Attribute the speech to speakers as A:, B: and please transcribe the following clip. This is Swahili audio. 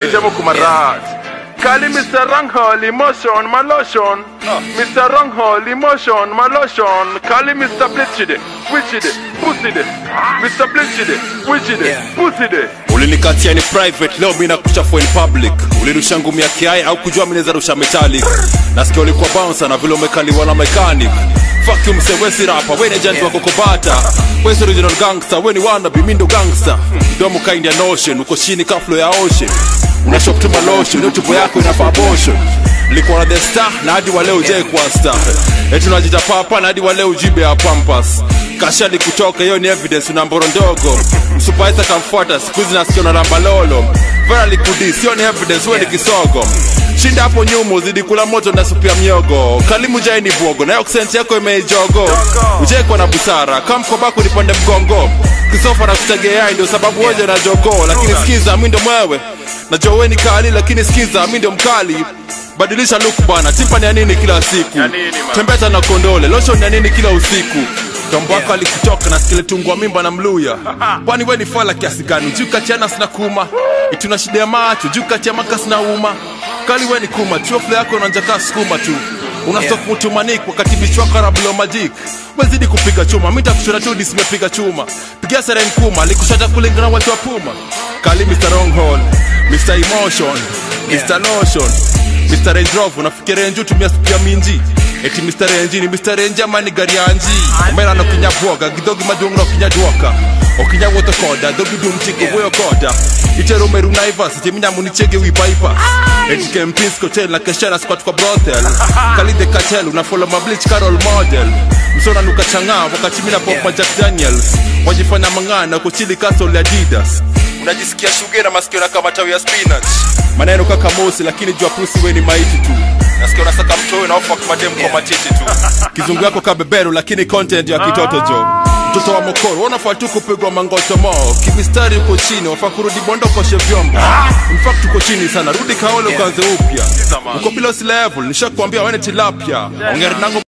A: Jamu kumarat. Kali Mr. Ranghol emotion my lotion. Mr. Ranghol emotion my lotion. Kali Mr. Blitzide, Wichide, Pusside. Mr. Blitzide, Wichide, Pusside.
B: Ulinikatia ni private, leo mimi nakuchafua in public. Ulirusha ngumi ya kiai au kujua mimi naweza rusha metallic. Nasikia ulikuwa bouncer na vile umekaliwa na mechanic. Fuck you msewe si rapper, we ni agent wa kokobata. We si original gangster, we ni wannabe, mimi ndo gangster. Domo kind ya notion, uko chini ka flow ya ocean. Unashop tu malotion, leo tupo yako inafaa abortion. Nilikuwa na the star, na hadi wa leo uje kwa star. Eti unajita papa, na hadi wa leo ujibe ya pampas. Kashali kutoka, hiyo ni evidence, unamboro ndogo. Msupaisa kamfuata, siku hizi nasikia unaramba lolo. Vera likudi, sio ni evidence, we ni kisogo. Shinda hapo nyumu, zidi kula moto na supu ya miogo. Kalimu jai ni bogo, na yo kusenti yako imeijogo. Uje kwa na busara, kama mkobako nipande mgongo. Kisofa na kutegea ndio sababu hoja na jogo. Lakini skiza, mimi ndo mwewe. Na jowe ni kali, lakini skiza, mimi ndo mkali. Badilisha look bana, timpa ni ya nini kila siku. Tembeta na kondole, lotion ya nini kila usiku. Tombako alikutoka na skeletungu mimba na mluya. Kwani we ni fala kiasi gani? Juka tiana sina kuma. Ituna shida ya macho, juka tia maka sina uma. Kali we ni kuma, chofle yako unanjaka skuma tu. Unastok mtu manik wakati bichwaka na blow magic. Wezidi kupiga chuma, mita kushona tu disimepiga chuma. Pigia seren kuma, likushata kulingana watu wa puma. Kali Mr. Ranghol, Mr. Emotion, Mr. Lotion, Mr. Range Rover, unafikiri Range utumia supia minji. Eti Mr. Range ni Mr. Range ama ni gari ya nji. Omera no kinya bwoga, gidogi madungu no kinya duoka. Okinya woto koda, dogi dumchiko weyo koda. Ichero meru naivas, iti minya munichege we bypass. Eti Kempinsko hotel na keshera squat kwa brothel. Kali the cartel, unafollow my bleach car role model. Msona nuka changa, wakati mina pop ma Jack Daniels. Wajifanya mangana, kuchili castle Adidas. Unajisikia shuge na masikio na kama tawi ya spinach. Maneno kaka mosi, lakini jua pusi we ni maiti tu. Nasikia unasaka mtoe na ofa kwa dem kwa matiti tu. Kizungu yako kabeberu, lakini content ya kitoto jo. Mtoto wa mokoro, wanafaa tu kupigwa mangoto mo. Kimistari uko chini, wafaa kurudi bondo koshe vyombo. In fact uko chini sana, rudi kaole ukaanze upya. Uko below level, nishakwambia wewe ni tilapia. Ongera nangu